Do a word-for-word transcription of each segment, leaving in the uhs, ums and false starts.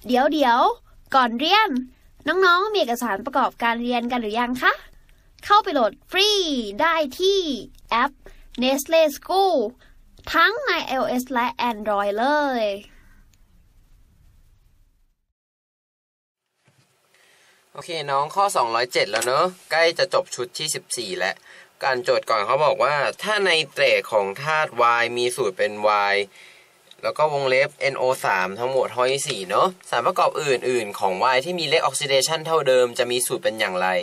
เดี๋ยวเดี๋ยวก่อนเรียนน้องๆมีเอกสารประกอบการเรียนกันหรือยังคะเข้าไปโหลดฟรีได้ที่แอป Nestle School ทั้งใน iOS และ Android เลยโอเคน้องข้อสองร้อยเจ็ดแล้วเนอะใกล้จะจบชุดที่สิบสี่แล้วการโจทย์ก่อนเขาบอกว่าถ้าในเตรของธาตุ Y มีสูตรเป็น Y แล้วก็วงเล็บ เอ็น โอ สาม ทั้งหมดห้อยสี่เนอะสารประกอบอื่นๆของ Y ที่มีเลขออกซิเดชันเท่าเดิมจะมีสูตรเป็นอย่างไร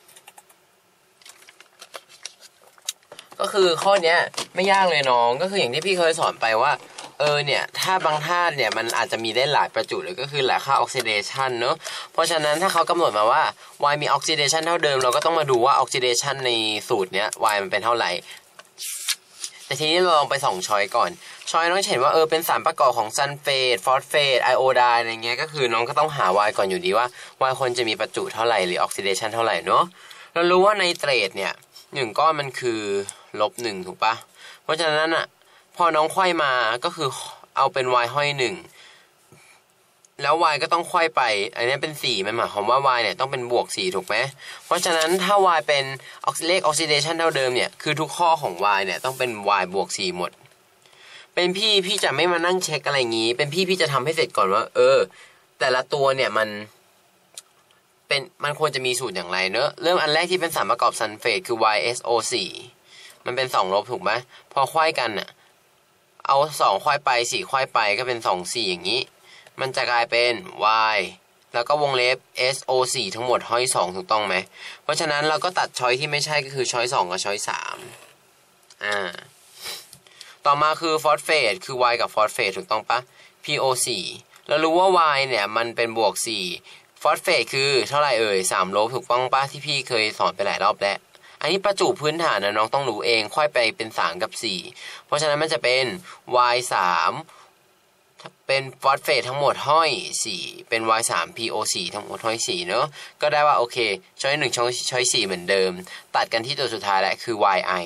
ก็คือข้อเนี้ยไม่ยากเลยน้องก็คืออย่างที่พี่เคยสอนไปว่าเออเนี่ยถ้าบางธาตุเนี่ยมันอาจจะมีได้หลายประจุหรือก็คือหลายค่าออกซิเดชันเนอะเพราะฉะนั้นถ้าเขากำหนดมาว่า Y มีออกซิเดชันเท่าเดิมเราก็ต้องมาดูว่าออกซิเดชันในสูตรเนี้ย Y มันเป็นเท่าไหร่แต่ทีนี้เราลองไปส่องช้อยก่อนช้อยน้องเห็นว่าเออเป็นสารประกอบของซัลเฟตฟอสเฟตไอโอไดน์อะไรเงี้ยก็คือน้องก็ต้องหา Y ก่อนอยู่ดีว่า Y ควรจะมีประจุเท่าไหร่หรือออกซิเดชันเท่าไหร่เนอะเรารู้ว่าไนเตรตเนี่ยหนึ่งก้อนมันคือลบหนึ่งถูกปะเพราะฉะนั้นอ่ะพอน้องไขว้มาก็คือเอาเป็น y ห้อยหนึ่งแล้ว y ก็ต้องไขว้ไปอันนี้เป็นสี่มันหมายความว่า y เนี่ยต้องเป็นบวกสี่ถูกไหมเพราะฉะนั้นถ้า y เป็นเลขออกซิเดชันเท่าเดิมเนี่ยคือทุกข้อของ y เนี่ยต้องเป็น y บวกสี่หมดเป็นพี่พี่จะไม่มานั่งเช็คอะไรงี้เป็นพี่พี่จะทำให้เสร็จก่อนว่าเออแต่ละตัวเนี่ยมันเป็นมันควรจะมีสูตรอย่างไรเนอะเริ่มอันแรกที่เป็นสารประกอบซัลเฟตคือ วาย เอส โอ สี่ มันเป็นสองลบถูกไหมพอไขว้กันน่ะเอาสองไขว้ไปสี่ไขว้ไปก็เป็นสอง สี่อย่างนี้มันจะกลายเป็น y แล้วก็วงเล็บ เอส โอ สี่ ทั้งหมดห้อยสองถูกต้องไหมเพราะฉะนั้นเราก็ตัดช้อยที่ไม่ใช่ก็คือช้อยสองกับช้อยสามอ่าต่อมาคือฟอสเฟตคือ y กับฟอสเฟตถูกต้องปะ พี โอ สี่ แล้วรู้ว่า y เนี่ยมันเป็นบวกสี่ฟอสเฟตคือเท่าไหร่เอ่ยสามลบถูกต้องปะที่พี่เคยสอนไปหลายรอบแล้วอันนี้ประจุพื้นฐานนะน้องต้องรู้เองค่อยไปเป็นสามกับสี่เพราะฉะนั้นมันจะเป็น y สามเป็นฟอสเฟตทั้งหมดห้อยสี่เป็น y สาม พี โอ สี่ ทั้งหมดห้อยสี่เนอะก็ได้ว่าโอเคช้อยหนึ่งช้อยช้อยสี่เหมือนเดิมตัดกันที่ตัวสุดท้ายแหละคือ yi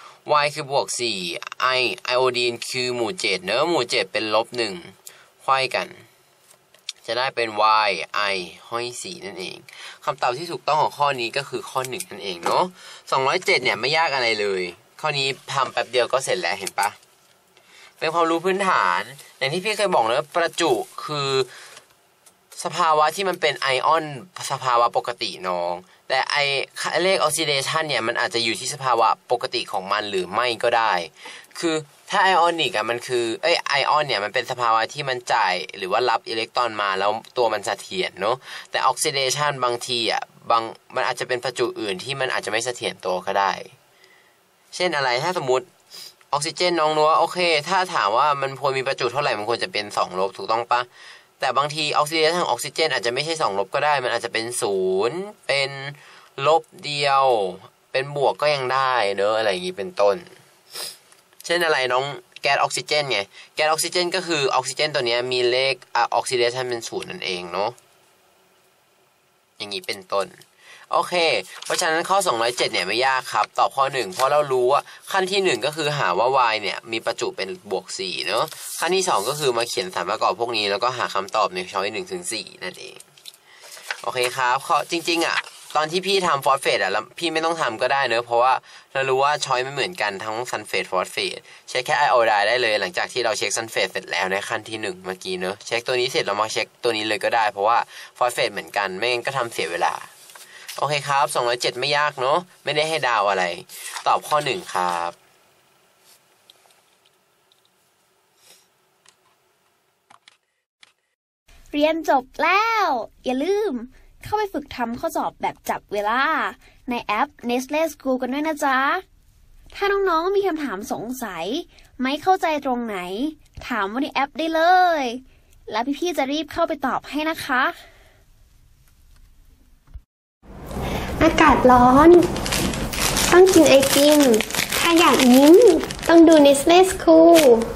y คือบวกสี่ i ไอโอดีนคือหมู่เจ็ดเนอะหมู่เจ็ดเป็นลบหนึ่งไขว้กันจะได้เป็น y i ห้อยสี่นั่นเองคำตอบที่ถูกต้องของข้อนี้ก็คือข้อหนึ่งนั่นเองเนาะสองร้อยเจ็ดเนี่ยไม่ยากอะไรเลยข้อนี้ทำแป๊บเดียวก็เสร็จแล้วเห็นปะเป็นความรู้พื้นฐานอย่างที่พี่เคยบอกนะประจุคือสภาวะที่มันเป็นไอออนสภาวะปกติน้องแต่ไอเลขออกซิเดชันเนี่ยมันอาจจะอยู่ที่สภาวะปกติของมันหรือไม่ก็ได้คือถ้าไอออนิกอะมันคือเอ้ยไอออนเนี่ยมันเป็นสภาวะที่มันจ่ายหรือว่ารับอิเล็กตรอนมาแล้วตัวมันเสถียรเนาะแต่ออกซิเดชันบางทีอะบางมันอาจจะเป็นประจุอื่นที่มันอาจจะไม่เสถียรตัวก็ได้เช่นอะไรถ้าสมมติออกซิเจนน้องรู้ว่าโอเคถ้าถามว่ามันควรมีประจุเท่าไหร่มันควรจะเป็นสองลบถูกต้องปะแต่บางทีออกซิเดชันของออกซิเจนอาจจะไม่ใช่สองลบก็ได้มันอาจจะเป็นศูนย์เป็นลบเดียวเป็นบวกก็ยังได้เนอะอะไรอย่างนี้เป็นต้นเช่นอะไรน้องแก๊สออกซิเจนไงแก๊สออกซิเจนก็คือออกซิเจนตัวนี้มีเลขออกซิเดชันเป็นศูนย์นั่นเองเนาะอย่างนี้เป็นต้นโอเคเพราะฉะนั้นข้อสองร้อยเจ็ดเนี่ยไม่ยากครับตอบข้อหนึ่งเพราะเรารู้ว่าขั้นที่หนึ่งก็คือหาว่า y เนี่ยมีประจุเป็นบวกสี่เนาะขั้นที่สองก็คือมาเขียนสารประกอบพวกนี้แล้วก็หาคำตอบในช้อยหนึ่งถึงสี่นั่นเองโอเคครับข้อจริงๆอ่ะตอนที่พี่ทำฟอสเฟตอ่ะแล้วพี่ไม่ต้องทำก็ได้เนอะเพราะว่าเรารู้ว่าช้อยไม่เหมือนกันทั้งซัลเฟตฟอสเฟตเช็คแค่ไอโอไดน์ได้เลยหลังจากที่เราเช็คซัลเฟตเสร็จแล้วในขั้นที่หนึ่งเมื่อกี้เนอะเช็คตัวนี้เสร็จเรามาเช็คตัวนี้เลยก็ได้เพราะว่าฟอสเฟตเหมือนกันไม่งั้นก็ทำเสียเวลาโอเคครับสองร้อยเจ็ดไม่ยากเนอะไม่ได้ให้ดาวอะไรตอบข้อหนึ่งครับเรียนจบแล้วอย่าลืมเข้าไปฝึกทำข้อสอบแบบจับเวลาในแอป Nestle School กันด้วยนะจ๊ะถ้าน้องๆมีคำถามสงสัยไม่เข้าใจตรงไหนถามว่าในแอปได้เลยแล้วพี่ๆจะรีบเข้าไปตอบให้นะคะอากาศร้อนต้องกินไอติมถ้าอยากยิ้มต้องดู Nestle School